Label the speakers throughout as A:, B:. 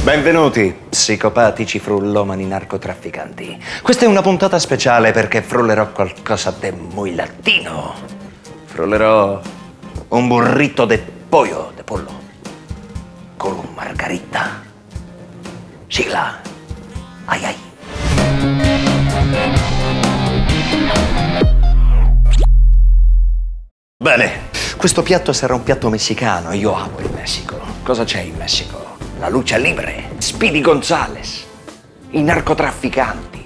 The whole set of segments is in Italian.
A: Benvenuti, psicopatici frullomani narcotrafficanti. Questa è una puntata speciale perché frullerò qualcosa di muy latino. Frullerò un burrito de pollo, de pollo, con un margarita. Sigla. Ai ai. Bene, questo piatto sarà un piatto messicano. Io amo il Messico. Cosa c'è in Messico? La lucha libre, Speedy Gonzales, i narcotrafficanti.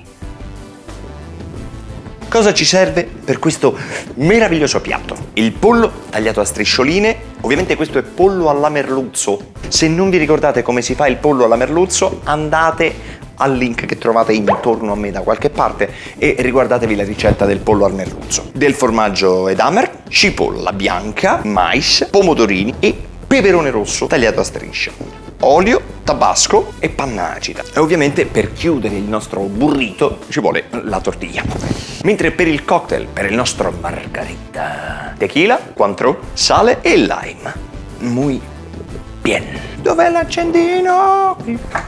A: Cosa ci serve per questo meraviglioso piatto? Il pollo tagliato a striscioline. Ovviamente questo è pollo alla merluzzo. Se non vi ricordate come si fa il pollo alla merluzzo, andate al link che trovate intorno a me da qualche parte e riguardatevi la ricetta del pollo al merluzzo. Del formaggio Edamer, cipolla bianca, mais, pomodorini e peperone rosso tagliato a strisce. Olio, tabasco e panna acida. E ovviamente per chiudere il nostro burrito ci vuole la tortiglia. Mentre per il cocktail, per il nostro margarita, tequila, Cointreau, sale e lime. Muy bien. Dov'è l'accendino?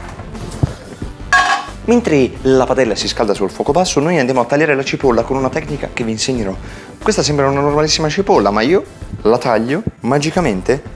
A: Mentre la padella si scalda sul fuoco basso, noi andiamo a tagliare la cipolla con una tecnica che vi insegnerò. Questa sembra una normalissima cipolla, ma io la taglio magicamente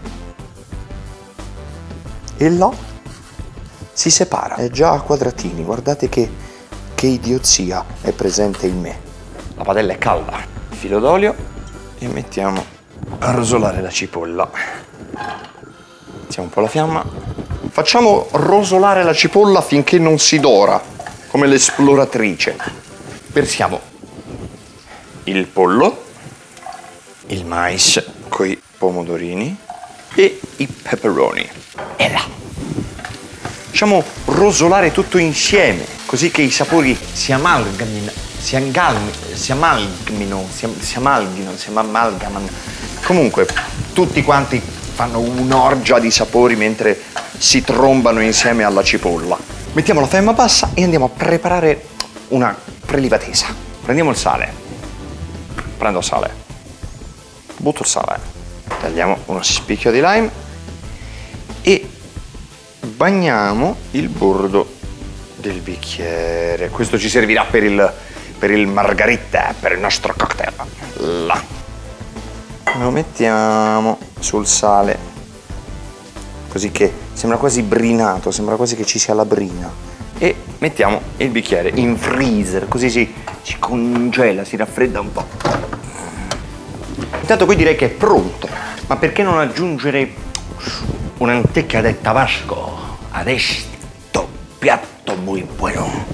A: e là si separa. È già a quadratini, guardate che idiozia è presente in me. La padella è calda. Filo d'olio e mettiamo a rosolare la cipolla. Mettiamo un po' la fiamma. Facciamo rosolare la cipolla finché non si dora, come l'esploratrice. Versiamo il pollo, il mais coi pomodorini e i peperoni. E là. Facciamo rosolare tutto insieme, così che i sapori si amalgamino, si amalgamano. Comunque, tutti quanti fanno un'orgia di sapori mentre si trombano insieme alla cipolla. Mettiamo la fiamma bassa e andiamo a preparare una prelibatezza. Prendiamo il sale. Prendo sale. Butto il sale. Tagliamo uno spicchio di lime e bagniamo il bordo del bicchiere. Questo ci servirà per il margarita, per il nostro cocktail. Là. Lo mettiamo sul sale, così che sembra quasi brinato, sembra quasi che ci sia la brina. E mettiamo il bicchiere in freezer, così si congela, si raffredda un po'. Intanto qui direi che è pronto, ma perché non aggiungere un'antecca de tabasco a questo piatto muy bueno?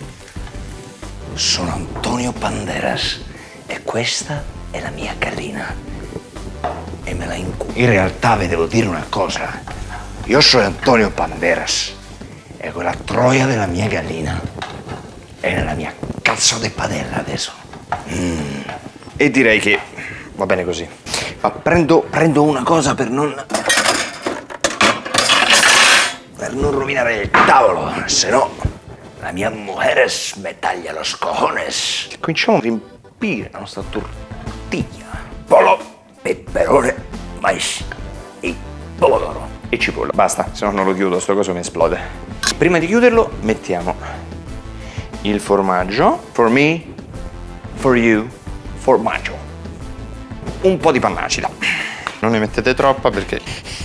A: Sono Antonio Banderas e questa è la mia gallina. E me la incubo. In realtà vi devo dire una cosa. Io sono Antonio Banderas e quella troia della mia gallina è nella mia cazzo di padella adesso. E direi che va bene così. Ma prendo una cosa per non rovinare il tavolo, se no la mia mujeres me taglia los cojones. Cominciamo a riempire la nostra tortiglia. Pollo, peperone, mais e pomodoro e cipolla. Basta, se no non lo chiudo, sto coso mi esplode. Prima di chiuderlo mettiamo il formaggio. For me, for you, formaggio. Un po' di panna acida. Non ne mettete troppa perché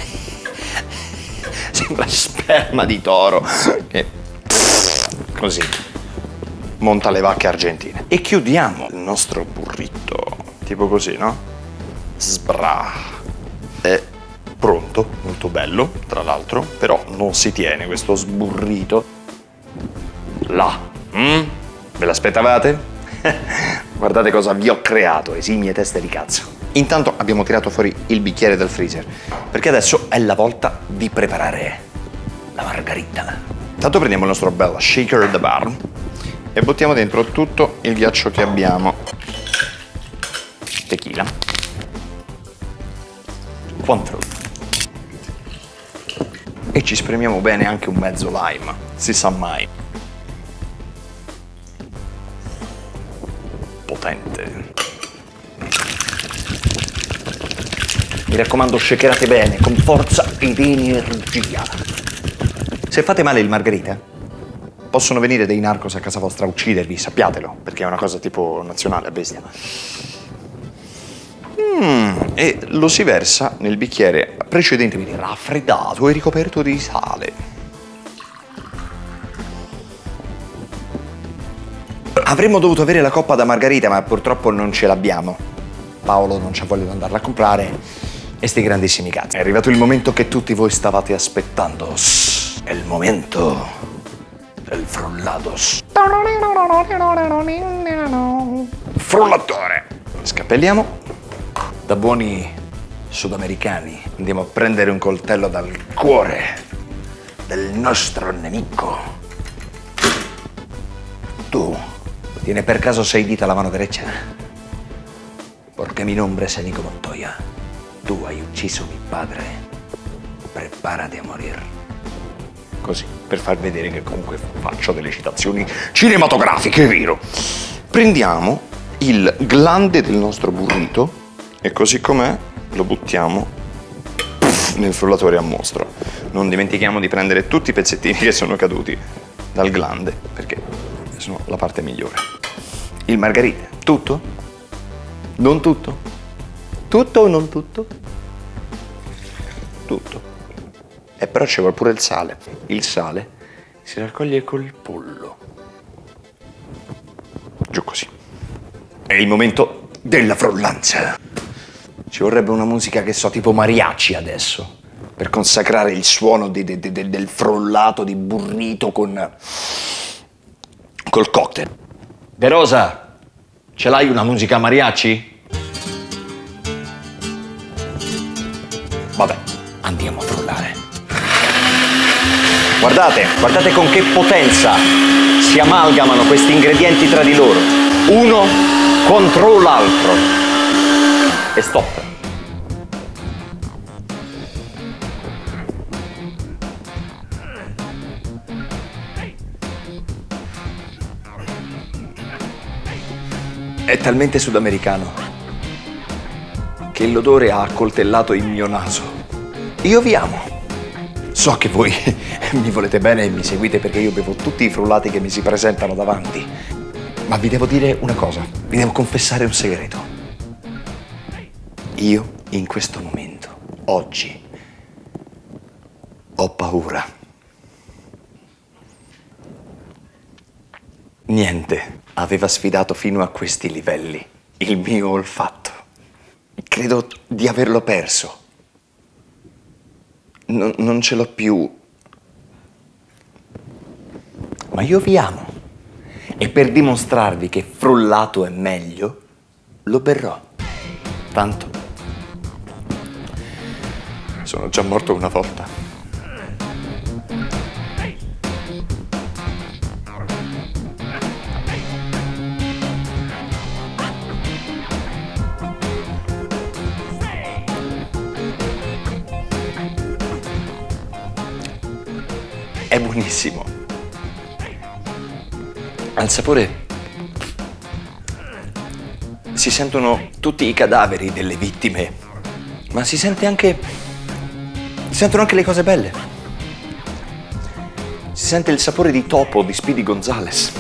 A: sembra sperma di toro che così monta le vacche argentine. E chiudiamo il nostro burrito tipo così, no? Sbra. È pronto, molto bello tra l'altro, però non si tiene questo sburrito là. Ve l'aspettavate? Guardate cosa vi ho creato, esimie teste di cazzo. Intanto abbiamo tirato fuori il bicchiere dal freezer, perché adesso è la volta di preparare la margarita. Intanto prendiamo il nostro bel shaker da bar e buttiamo dentro tutto il ghiaccio che abbiamo. Tequila. Cointreau. E ci spremiamo bene anche un mezzo lime, si sa mai. Potente. Mi raccomando, shakerate bene, con forza ed energia. Se fate male il margherita, possono venire dei narcos a casa vostra a uccidervi, sappiatelo, perché è una cosa tipo nazionale a bestia. E lo si versa nel bicchiere precedentemente raffreddato e ricoperto di sale. Avremmo dovuto avere la coppa da margherita, ma purtroppo non ce l'abbiamo. Paolo non c'ha voglia di andarla a comprare e sti grandissimi cazzi. È arrivato il momento che tutti voi stavate aspettando. È il momento del frullados. Frullatore. Scappelliamo. Da buoni sudamericani andiamo a prendere un coltello dal cuore del nostro nemico. Tu tiene per caso 6 dita alla mano derecha? Porque mi nombre es Enico Montoya. Tu hai ucciso mi padre. Preparati a morir. Così, per far vedere che comunque faccio delle citazioni cinematografiche, è vero. Prendiamo il glande del nostro burrito e così com'è lo buttiamo nel frullatore a mostro. Non dimentichiamo di prendere tutti i pezzettini che sono caduti dal glande, perché sono la parte migliore. Il margherita, tutto? Non tutto? Tutto o non tutto? Tutto. E però ci vuole pure il sale. Il sale si raccoglie col pollo. Giù così. È il momento della frullanza. Ci vorrebbe una musica, che so, tipo mariachi adesso, per consacrare il suono del frullato di burrito col cocktail. De Rosa, ce l'hai una musica mariachi? Vabbè, andiamo a frullare. Guardate con che potenza si amalgamano questi ingredienti tra di loro. Uno contro l'altro. E stop. È talmente sudamericano che l'odore ha accoltellato il mio naso. Io vi amo. So che voi mi volete bene e mi seguite perché io bevo tutti i frullati che mi si presentano davanti. Ma vi devo dire una cosa, vi devo confessare un segreto. Io, in questo momento, oggi, ho paura. Niente aveva sfidato fino a questi livelli il mio olfatto. Credo di averlo perso. Non ce l'ho più. Ma io vi amo. E per dimostrarvi che frullato è meglio, lo berrò. Tanto sono già morto una volta. È buonissimo. Al sapore si sentono tutti i cadaveri delle vittime, ma si sentono anche le cose belle. Si sente il sapore di topo di Speedy Gonzales.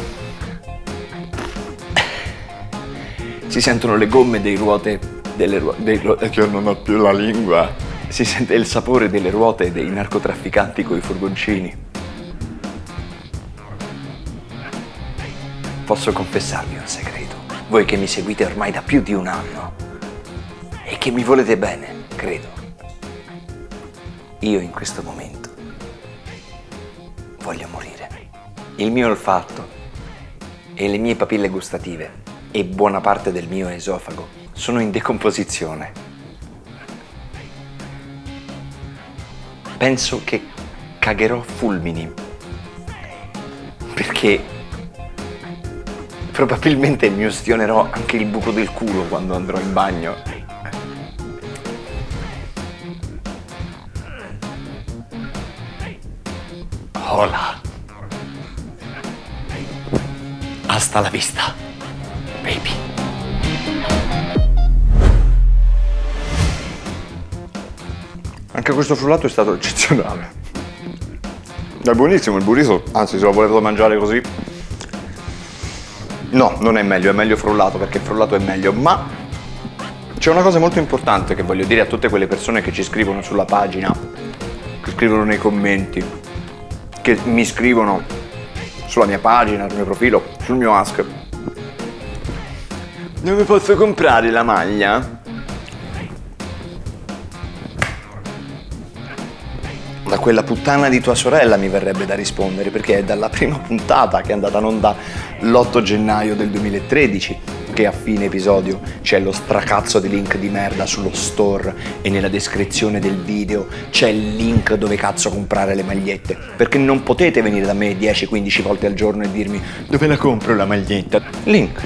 A: Si sentono le gomme delle ruote. È che io non ho più la lingua. Si sente il sapore delle ruote dei narcotrafficanti coi furgoncini. Posso confessarvi un segreto. Voi che mi seguite ormai da più di un anno e che mi volete bene, credo. Io in questo momento voglio morire. Il mio olfatto e le mie papille gustative e buona parte del mio esofago sono in decomposizione. Penso che cagherò fulmini, perché probabilmente mi ustionerò anche il buco del culo quando andrò in bagno. Hola. Hasta la vista, baby. Anche questo frullato è stato eccezionale. È buonissimo il burrito, anzi se lo volete mangiare così... No, non è meglio frullato, perché il frullato è meglio, ma c'è una cosa molto importante che voglio dire a tutte quelle persone che ci scrivono sulla pagina, che scrivono nei commenti, che mi scrivono sulla mia pagina, sul mio profilo, sul mio Ask. Dove posso comprare la maglia? Da quella puttana di tua sorella mi verrebbe da rispondere, perché è dalla prima puntata che è andata in onda l'8 gennaio del 2013 che a fine episodio c'è lo stracazzo di link di merda sullo store e nella descrizione del video c'è il link dove cazzo comprare le magliette, perché non potete venire da me 10-15 volte al giorno e dirmi dove la compro la maglietta. Link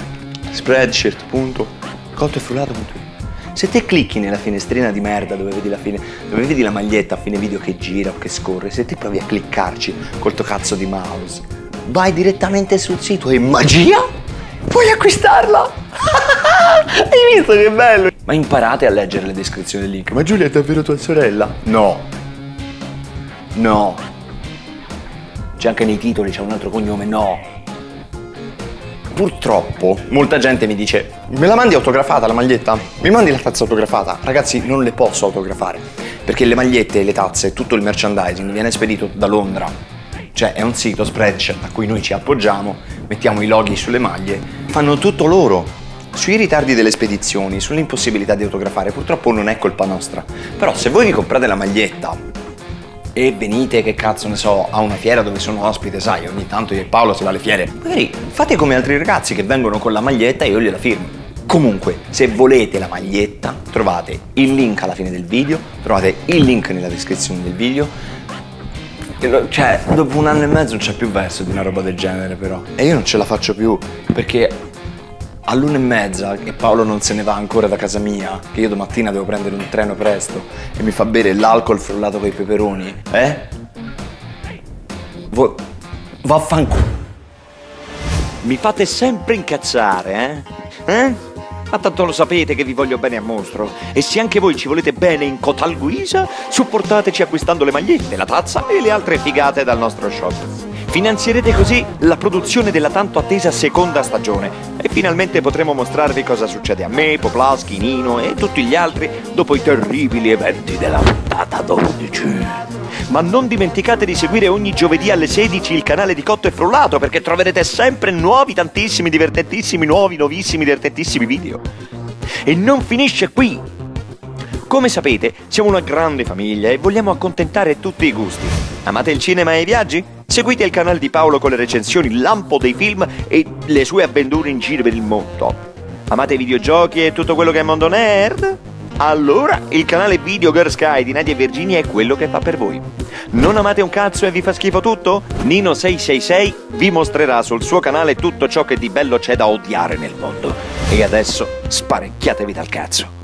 A: spreadshirt.cottofrullato.it. Se te clicchi nella finestrina di merda dove vedi la maglietta a fine video che gira o che scorre, se te provi a cliccarci col tuo cazzo di mouse, vai direttamente sul sito e magia, puoi acquistarla! Hai visto che bello? Ma imparate a leggere le descrizioni del link. Ma Giulia è davvero tua sorella? No. No. C'è anche nei titoli, c'è un altro cognome, no. Purtroppo molta gente mi dice: me la mandi autografata la maglietta? Mi mandi la tazza autografata? Ragazzi, non le posso autografare, perché le magliette, le tazze, tutto il merchandising viene spedito da Londra. Cioè è un sito Spreadshirt a cui noi ci appoggiamo, mettiamo i loghi sulle maglie, fanno tutto loro. Sui ritardi delle spedizioni, sull'impossibilità di autografare, purtroppo non è colpa nostra. Però se voi vi comprate la maglietta e venite, che cazzo ne so, a una fiera dove sono ospite, sai, ogni tanto io e Paolo si va alle fiere, magari fate come altri ragazzi che vengono con la maglietta e io gliela firmo. Comunque, se volete la maglietta, trovate il link alla fine del video, trovate il link nella descrizione del video. Cioè, dopo 1 anno e mezzo non c'è più verso di una roba del genere, però. E io non ce la faccio più, perché all'1:30 e Paolo non se ne va ancora da casa mia, che io domattina devo prendere un treno presto, e mi fa bere l'alcol frullato con i peperoni, vaffanculo. Mi fate sempre incazzare, Ma tanto lo sapete che vi voglio bene a mostro. E se anche voi ci volete bene in cotal guisa, supportateci acquistando le magliette, la tazza e le altre figate dal nostro shop. Finanzierete così la produzione della tanto attesa seconda stagione e finalmente potremo mostrarvi cosa succede a me, Poplaschi, Nino e tutti gli altri dopo i terribili eventi della puntata 12. Ma non dimenticate di seguire ogni giovedì alle 16 il canale di Cotto e Frullato, perché troverete sempre nuovi, tantissimi, divertentissimi, nuovissimi, divertentissimi video. E non finisce qui! Come sapete, siamo una grande famiglia e vogliamo accontentare tutti i gusti. Amate il cinema e i viaggi? Seguite il canale di Paolo con le recensioni, il lampo dei film e le sue avventure in giro per il mondo. Amate i videogiochi e tutto quello che è mondo nerd? Allora il canale Video Girl Sky di Nadia e Virginia è quello che fa per voi. Non amate un cazzo e vi fa schifo tutto? Nino666 vi mostrerà sul suo canale tutto ciò che di bello c'è da odiare nel mondo. E adesso sparecchiatevi dal cazzo.